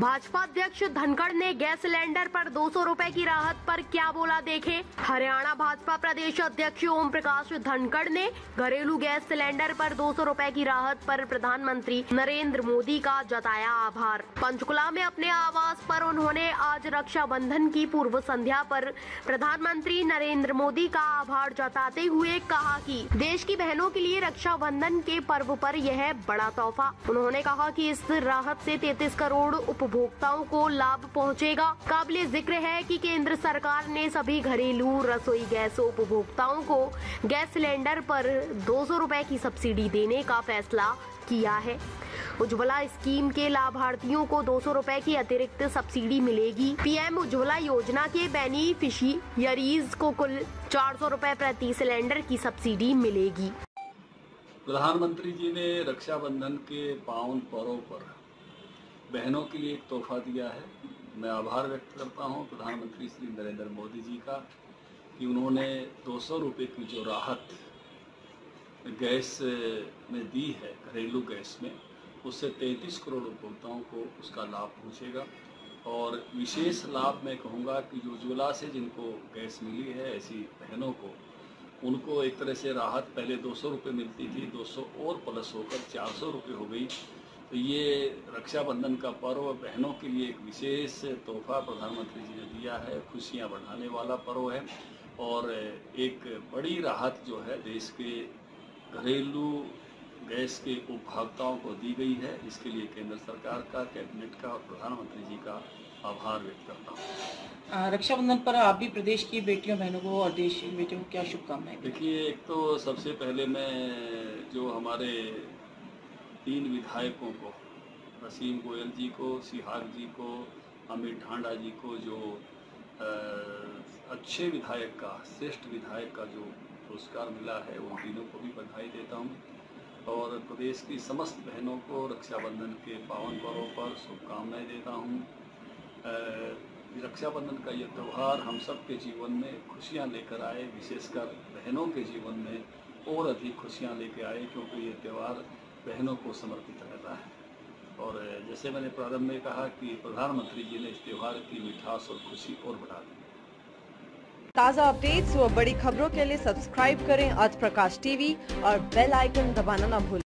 भाजपा अध्यक्ष धनखड़ ने gas cylinder पर 200 रुपए की राहत पर क्या बोला, देखें। हरियाणा भाजपा प्रदेश अध्यक्ष ओम प्रकाश धनखड़ ने घरेलू गैस सिलेंडर पर 200 रुपए की राहत पर प्रधानमंत्री नरेंद्र मोदी का जताया आभार। पंचकुला में अपने आवास पर उन्होंने आज रक्षाबंधन की पूर्व संध्या पर प्रधानमंत्री नरेंद्र मोदी का आभार जताते हुए कहा कि देश की बहनों के लिए रक्षाबंधन के पर्व पर यह बड़ा तोहफा। उन्होंने कहा कि इस राहत से 33 करोड़ उपभोक्ताओं को लाभ पहुंचेगा। काबिले जिक्र है कि केंद्र सरकार ने सभी घरेलू रसोई गैस उपभोक्ताओं को गैस सिलेंडर पर 200 रुपए की सब्सिडी देने का फैसला किया है। उज्ज्वला स्कीम के लाभार्थियों को 200 रुपए की अतिरिक्त सब्सिडी मिलेगी। पीएम उज्ज्वला योजना के बेनिफिशियरीज को कुल 400 रुपए प्रति सिलेंडर की सब्सिडी मिलेगी। प्रधानमंत्री जी ने रक्षाबंधन के पावन पर्व पर बहनों के लिए एक तोहफा दिया है। मैं आभार व्यक्त करता हूं प्रधानमंत्री श्री नरेंद्र मोदी जी का कि उन्होंने 200 रुपये की जो राहत गैस में दी है, घरेलू गैस में, उससे 33 करोड़ उपभोक्ताओं को उसका लाभ पहुंचेगा। और विशेष लाभ मैं कहूँगा कि जो उज्ज्वला से जिनको गैस मिली है, ऐसी बहनों को, उनको एक तरह से राहत पहले 200 रुपये मिलती थी, 200 और प्लस होकर 400 रुपये हो गई। तो ये रक्षाबंधन का पर्व बहनों के लिए एक विशेष तोहफा प्रधानमंत्री जी ने दिया है। खुशियाँ बढ़ाने वाला पर्व है और एक बड़ी राहत जो है देश के घरेलू गैस के उपभोक्ताओं को दी गई है। इसके लिए केंद्र सरकार का, कैबिनेट का और प्रधानमंत्री जी का आभार व्यक्त करता हूँ। रक्षाबंधन पर आप भी प्रदेश की बेटियों बहनों को और देश की बेटियों को क्या शुभकामनाएं? देखिए, एक तो सबसे पहले मैं जो हमारे 3 विधायकों को, वसीम गोयल जी को, सिहाग जी को, अमित ढांडा जी को, जो अच्छे विधायक का, श्रेष्ठ विधायक का जो पुरस्कार मिला है, उन तीनों को भी बधाई देता हूं। और प्रदेश की समस्त बहनों को रक्षाबंधन के पावन पर्व पर शुभकामनाएं देता हूं। रक्षाबंधन का ये त्यौहार हम सब के जीवन में खुशियां लेकर आए, विशेषकर बहनों के जीवन में और अधिक खुशियां लेकर आए, क्योंकि ये त्यौहार बहनों को समर्पित रहता है। और जैसे मैंने प्रारंभ में कहा कि प्रधानमंत्री जी ने इस त्यौहार की मिठास और खुशी और बढ़ा दी। ताज़ा अपडेट्स व बड़ी खबरों के लिए सब्सक्राइब करें आज प्रकाश टीवी और बेल आइकन दबाना ना भूलें।